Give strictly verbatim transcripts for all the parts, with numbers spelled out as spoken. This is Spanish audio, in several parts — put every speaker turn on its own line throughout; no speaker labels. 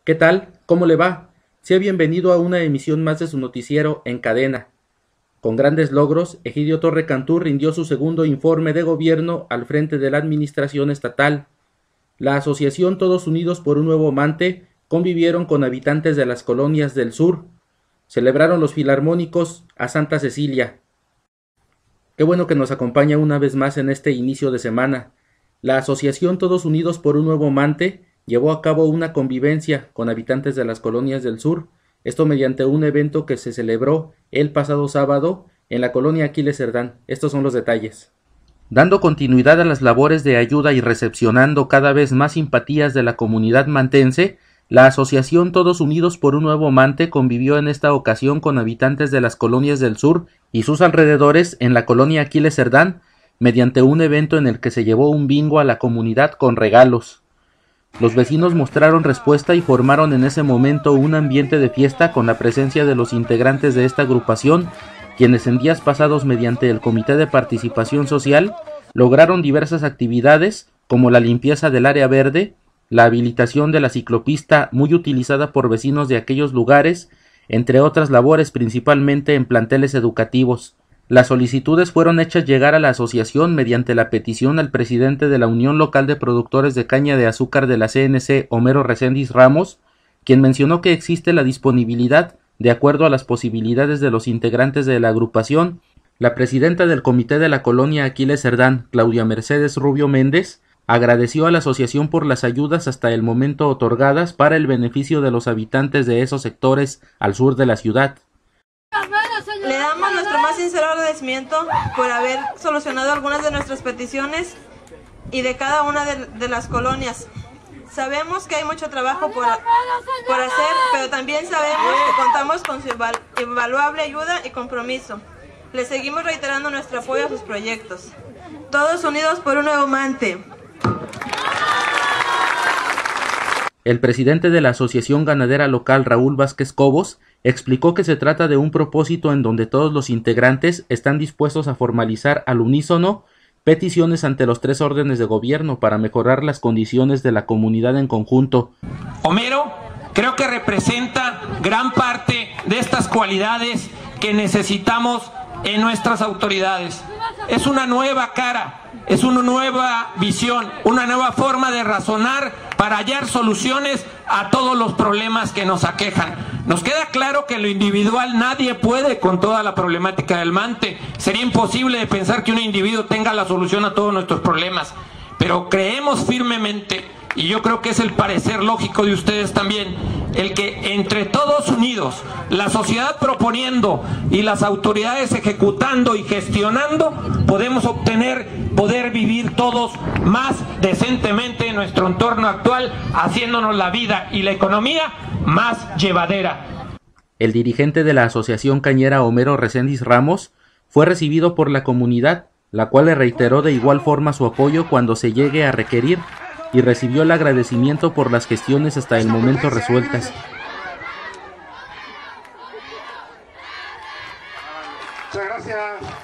¿Qué tal? ¿Cómo le va? Sea bienvenido a una emisión más de su noticiero En Cadena. Con grandes logros, Egidio Torre Cantú rindió su segundo informe de gobierno al frente de la administración estatal. La asociación Todos Unidos por un Nuevo Mante convivieron con habitantes de las colonias del sur. Celebraron los filarmónicos a Santa Cecilia. Qué bueno que nos acompaña una vez más en este inicio de semana. La asociación Todos Unidos por un Nuevo Mante llevó a cabo una convivencia con habitantes de las colonias del sur, esto mediante un evento que se celebró el pasado sábado en la colonia Aquiles Cerdán. Estos son los detalles. Dando continuidad a las labores de ayuda y recepcionando cada vez más simpatías de la comunidad mantense, la asociación Todos Unidos por un Nuevo Mante convivió en esta ocasión con habitantes de las colonias del sur y sus alrededores en la colonia Aquiles Cerdán, mediante un evento en el que se llevó un bingo a la comunidad con regalos. Los vecinos mostraron respuesta y formaron en ese momento un ambiente de fiesta con la presencia de los integrantes de esta agrupación, quienes en días pasados mediante el Comité de Participación Social lograron diversas actividades como la limpieza del área verde, la habilitación de la ciclopista muy utilizada por vecinos de aquellos lugares, entre otras labores principalmente en planteles educativos. Las solicitudes fueron hechas llegar a la asociación mediante la petición al presidente de la Unión Local de Productores de Caña de Azúcar de la C N C, Homero Reséndiz Ramos, quien mencionó que existe la disponibilidad, de acuerdo a las posibilidades de los integrantes de la agrupación. La presidenta del comité de la colonia Aquiles Cerdán, Claudia Mercedes Rubio Méndez, agradeció a la asociación por las ayudas hasta el momento otorgadas para el beneficio de los habitantes de esos sectores al sur de la ciudad.
Le damos nuestro más sincero agradecimiento por haber solucionado algunas de nuestras peticiones y de cada una de, de las colonias. Sabemos que hay mucho trabajo por, por hacer, pero también sabemos que contamos con su inval, invaluable ayuda y compromiso. Le seguimos reiterando nuestro apoyo a sus proyectos. Todos Unidos por un Nuevo Mante.
El presidente de la Asociación Ganadera Local, Raúl Vázquez Cobos, explicó que se trata de un propósito en donde todos los integrantes están dispuestos a formalizar al unísono peticiones ante los tres órdenes de gobierno para mejorar las condiciones de la comunidad en conjunto.
Homero creo que representa gran parte de estas cualidades que necesitamos en nuestras autoridades. Es una nueva cara, es una nueva visión, una nueva forma de razonar para hallar soluciones a todos los problemas que nos aquejan. Nos queda claro que en lo individual nadie puede con toda la problemática del Mante. Sería imposible de pensar que un individuo tenga la solución a todos nuestros problemas. Pero creemos firmemente, y yo creo que es el parecer lógico de ustedes también, el que entre todos unidos, la sociedad proponiendo y las autoridades ejecutando y gestionando, podemos obtener, poder vivir todos más decentemente en nuestro entorno actual, haciéndonos la vida y la economía más llevadera.
El dirigente de la Asociación Cañera, Homero Reséndiz Ramos, fue recibido por la comunidad, la cual le reiteró de igual forma su apoyo cuando se llegue a requerir, y recibió el agradecimiento por las gestiones hasta el momento resueltas.
Muchas gracias.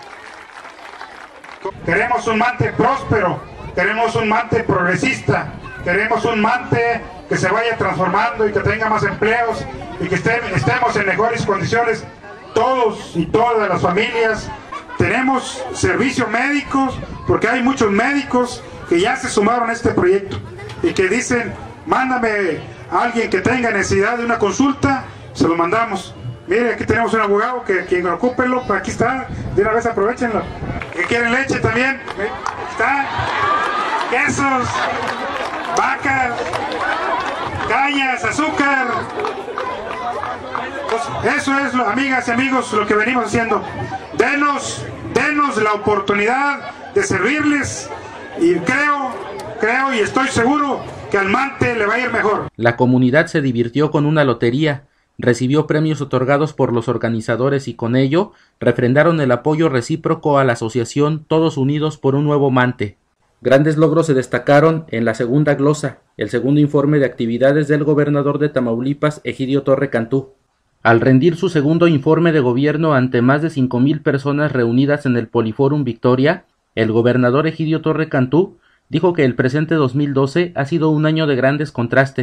Queremos un Mante próspero, queremos un Mante progresista, queremos un Mante que se vaya transformando y que tenga más empleos y que esté, estemos en mejores condiciones todos y todas las familias. Tenemos servicios médicos, porque hay muchos médicos que ya se sumaron a este proyecto y que dicen, mándame a alguien que tenga necesidad de una consulta, se lo mandamos. Mire, aquí tenemos un abogado que quien ocúpenlo, aquí está, de una vez aprovechenlo. Que quieren leche también, está, quesos, vacas, cañas, azúcar. Pues eso es, amigas y amigos, lo que venimos haciendo. Denos, denos la oportunidad de servirles. Y creo, creo y estoy seguro que al Mante le va a ir mejor.
La comunidad se divirtió con una lotería, recibió premios otorgados por los organizadores y con ello refrendaron el apoyo recíproco a la asociación Todos Unidos por un Nuevo Mante. Grandes logros se destacaron en la segunda glosa, el segundo informe de actividades del gobernador de Tamaulipas, Egidio Torre Cantú. Al rendir su segundo informe de gobierno ante más de cinco mil personas reunidas en el Poliforum Victoria, el gobernador Egidio Torre Cantú dijo que el presente dos mil doce ha sido un año de grandes contrastes,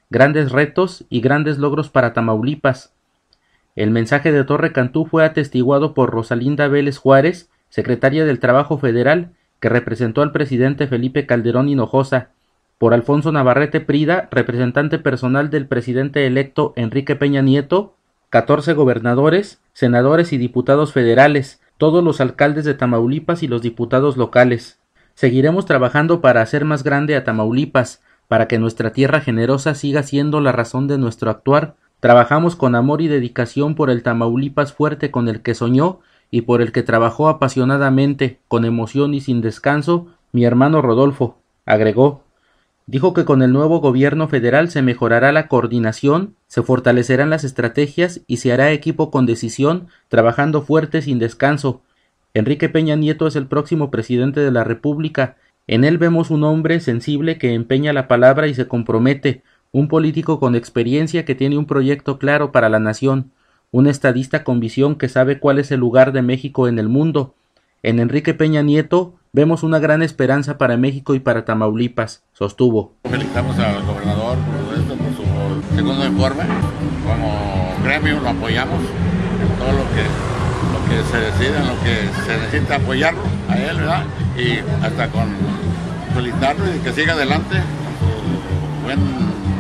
grandes retos y grandes logros para Tamaulipas. El mensaje de Torre Cantú fue atestiguado por Rosalinda Vélez Juárez, secretaria del Trabajo Federal, que representó al presidente Felipe Calderón Hinojosa, por Alfonso Navarrete Prida, representante personal del presidente electo Enrique Peña Nieto, catorce gobernadores, senadores y diputados federales, todos los alcaldes de Tamaulipas y los diputados locales. Seguiremos trabajando para hacer más grande a Tamaulipas, para que nuestra tierra generosa siga siendo la razón de nuestro actuar. Trabajamos con amor y dedicación por el Tamaulipas fuerte con el que soñó y por el que trabajó apasionadamente, con emoción y sin descanso, mi hermano Rodolfo, agregó. Dijo que con el nuevo gobierno federal se mejorará la coordinación, se fortalecerán las estrategias y se hará equipo con decisión, trabajando fuerte sin descanso. Enrique Peña Nieto es el próximo presidente de la República. En él vemos un hombre sensible que empeña la palabra y se compromete, un político con experiencia que tiene un proyecto claro para la nación, un estadista con visión que sabe cuál es el lugar de México en el mundo. En Enrique Peña Nieto vemos una gran esperanza para México y para Tamaulipas, sostuvo.
Felicitamos al gobernador por esto, por su segundo informe. Como gremio lo apoyamos en todo lo que, lo que se decida, en lo que se necesita apoyarlo a él, ¿verdad? Y hasta con felicitarlo y que siga adelante con su buen,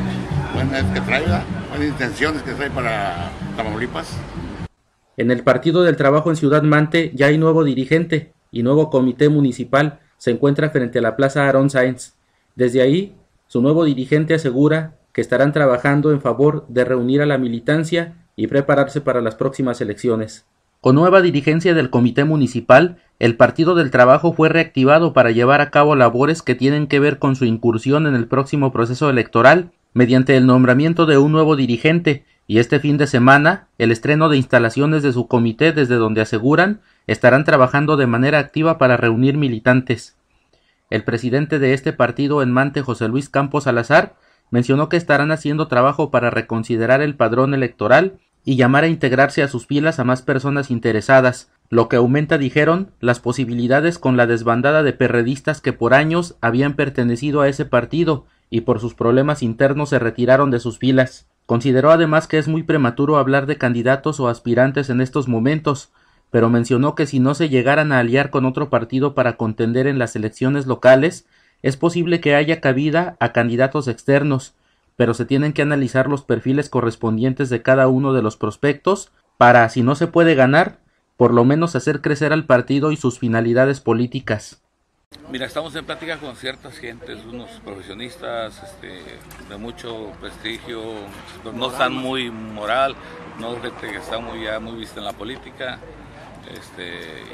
buen que trae, ¿verdad? Buenas intenciones que trae para Tamaulipas.
En el Partido del Trabajo en Ciudad Mante ya hay nuevo dirigente y nuevo comité municipal. Se encuentra frente a la Plaza Aarón Sáenz. Desde ahí, su nuevo dirigente asegura que estarán trabajando en favor de reunir a la militancia y prepararse para las próximas elecciones. Con nueva dirigencia del comité municipal, el Partido del Trabajo fue reactivado para llevar a cabo labores que tienen que ver con su incursión en el próximo proceso electoral, mediante el nombramiento de un nuevo dirigente, y este fin de semana, el estreno de instalaciones de su comité, desde donde aseguran estarán trabajando de manera activa para reunir militantes. El presidente de este partido en Mante, José Luis Campos Salazar, mencionó que estarán haciendo trabajo para reconsiderar el padrón electoral y llamar a integrarse a sus filas a más personas interesadas, lo que aumenta, dijeron, las posibilidades con la desbandada de perredistas que por años habían pertenecido a ese partido y por sus problemas internos se retiraron de sus filas. Consideró además que es muy prematuro hablar de candidatos o aspirantes en estos momentos, pero mencionó que si no se llegaran a aliar con otro partido para contender en las elecciones locales, es posible que haya cabida a candidatos externos, pero se tienen que analizar los perfiles correspondientes de cada uno de los prospectos para, si no se puede ganar, por lo menos hacer crecer al partido y sus finalidades políticas.
Mira, estamos en plática con ciertas gentes, unos profesionistas este, de mucho prestigio, no están muy moral, no gente que está muy, ya muy vista en la política. Este,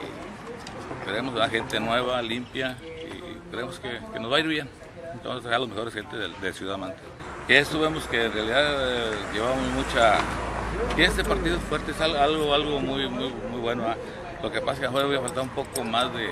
queremos una gente nueva, limpia, y creemos que, que nos va a ir bien. Entonces, a los mejores gente de, de Ciudad Mante. Que esto vemos que en realidad eh, llevamos mucha... Que este partido fuerte es algo, algo muy, muy, muy bueno. ¿eh? Lo que pasa es que a lo mejor voy a faltar un poco más de...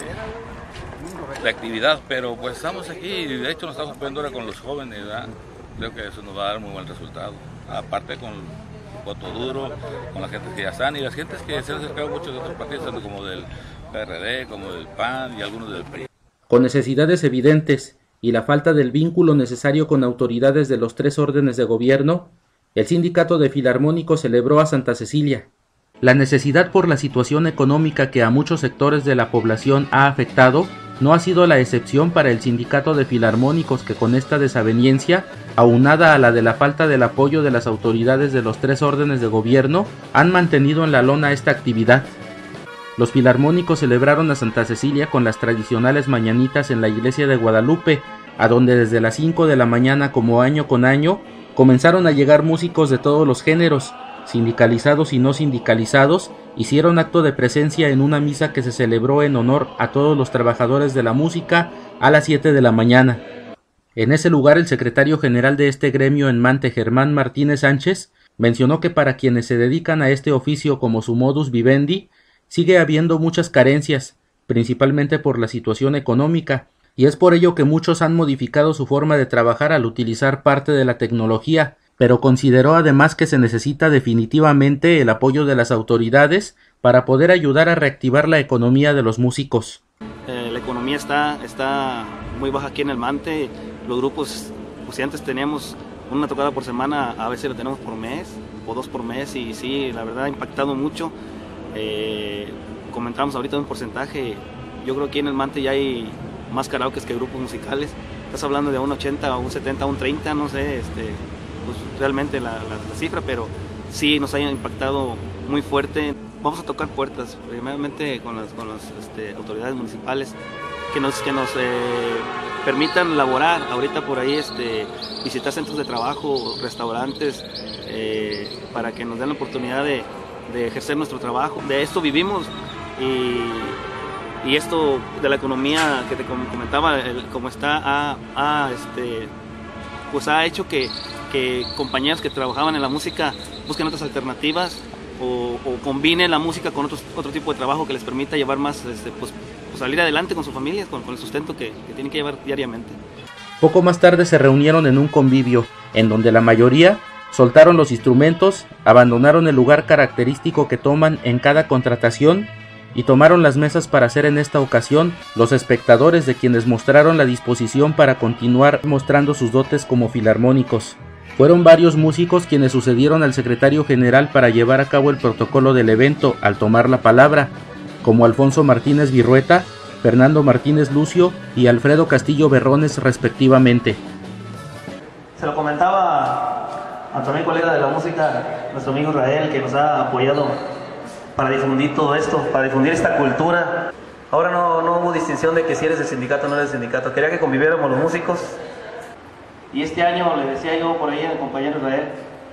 de actividad, pero pues estamos aquí y de hecho nos estamos apoyando ahora con los jóvenes, ¿verdad? Creo que eso nos va a dar muy buen resultado, aparte con el voto duro, con las gentes que ya están y las gentes que se han acercado muchos de otros partidos, tanto como del P R D, como del P A N y algunos del P R I.
Con necesidades evidentes y la falta del vínculo necesario con autoridades de los tres órdenes de gobierno, el sindicato de filarmónicos celebró a Santa Cecilia. La necesidad por la situación económica que a muchos sectores de la población ha afectado no ha sido la excepción para el sindicato de filarmónicos que con esta desaveniencia, aunada a la de la falta del apoyo de las autoridades de los tres órdenes de gobierno, han mantenido en la lona esta actividad. Los filarmónicos celebraron a Santa Cecilia con las tradicionales mañanitas en la iglesia de Guadalupe, a donde desde las cinco de la mañana como año con año comenzaron a llegar músicos de todos los géneros, sindicalizados y no sindicalizados, hicieron acto de presencia en una misa que se celebró en honor a todos los trabajadores de la música a las siete de la mañana. En ese lugar el secretario general de este gremio en Mante, Germán Martínez Sánchez, mencionó que para quienes se dedican a este oficio como su modus vivendi, sigue habiendo muchas carencias, principalmente por la situación económica, y es por ello que muchos han modificado su forma de trabajar al utilizar parte de la tecnología, pero consideró además que se necesita definitivamente el apoyo de las autoridades para poder ayudar a reactivar la economía de los músicos.
Eh, la economía está, está muy baja aquí en el Mante. Los grupos, pues si antes teníamos una tocada por semana, a veces lo tenemos por mes o dos por mes, y sí, la verdad ha impactado mucho. Eh, comentamos ahorita un porcentaje, yo creo que en el Mante ya hay más karaokes que grupos musicales. Estás hablando de un ochenta, un setenta, un treinta, no sé, este, pues realmente la, la, la cifra, pero sí nos ha impactado muy fuerte. Vamos a tocar puertas, primeramente con las, con las este, autoridades municipales, que nos, que nos eh, permitan laborar. Ahorita por ahí este, visitar centros de trabajo, restaurantes, eh, para que nos den la oportunidad de, de ejercer nuestro trabajo. De esto vivimos, y, y esto de la economía que te comentaba, el, como está, ha, ha, este, pues ha hecho que, que compañeros que trabajaban en la música busquen otras alternativas, o, o combinen la música con otros, otro tipo de trabajo que les permita llevar más, este, pues, pues salir adelante con su familia, con, con el sustento que, que tienen que llevar diariamente.
Poco más tarde se reunieron en un convivio, en donde la mayoría soltaron los instrumentos, abandonaron el lugar característico que toman en cada contratación y tomaron las mesas para ser en esta ocasión los espectadores de quienes mostraron la disposición para continuar mostrando sus dotes como filarmónicos. Fueron varios músicos quienes sucedieron al secretario general para llevar a cabo el protocolo del evento al tomar la palabra, como Alfonso Martínez Virrueta, Fernando Martínez Lucio y Alfredo Castillo Berrones respectivamente.
Se lo comentaba a también colega de la música, nuestro amigo Israel, que nos ha apoyado para difundir todo esto, para difundir esta cultura. Ahora no, no hubo distinción de que si eres de sindicato o no eres de sindicato, quería que conviviéramos los músicos. Y este año le decía yo por ahí al compañero Israel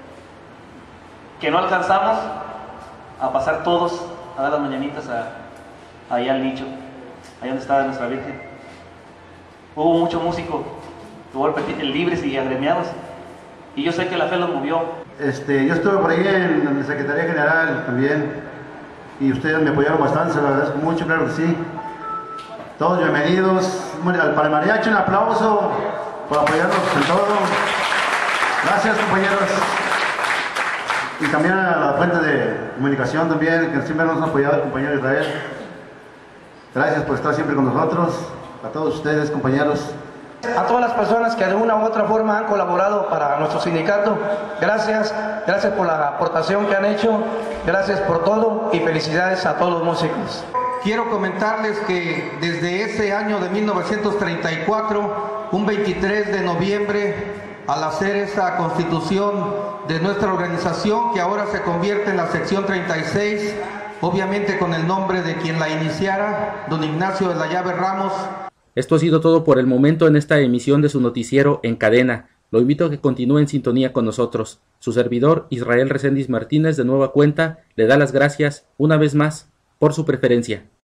que no alcanzamos a pasar todos a dar las mañanitas a, allá al nicho, allá donde estaba nuestra Virgen. Hubo mucho músico, tuvo el libres y agremiados, y yo sé que la fe los movió.
Este, yo estuve por ahí en la Secretaría General también, y ustedes me apoyaron bastante, se lo agradezco mucho, claro que sí. Todos bienvenidos. Para el mariachi un aplauso por apoyarnos en todo. Gracias, compañeros. Y también a la fuente de comunicación también, que siempre nos ha apoyado el compañero Israel. Gracias por estar siempre con nosotros. A todos ustedes, compañeros.
A todas las personas que de una u otra forma han colaborado para nuestro sindicato, gracias, gracias por la aportación que han hecho, gracias por todo y felicidades a todos los músicos.
Quiero comentarles que desde ese año de mil novecientos treinta y cuatro, un veintitrés de noviembre, al hacer esa constitución de nuestra organización, que ahora se convierte en la sección treinta y seis, obviamente con el nombre de quien la iniciara, don Ignacio de la Llave Ramos.
Esto ha sido todo por el momento en esta emisión de su noticiero En Cadena. Lo invito a que continúe en sintonía con nosotros. Su servidor, Israel Reséndiz Martínez, de nueva cuenta, le da las gracias una vez más por su preferencia.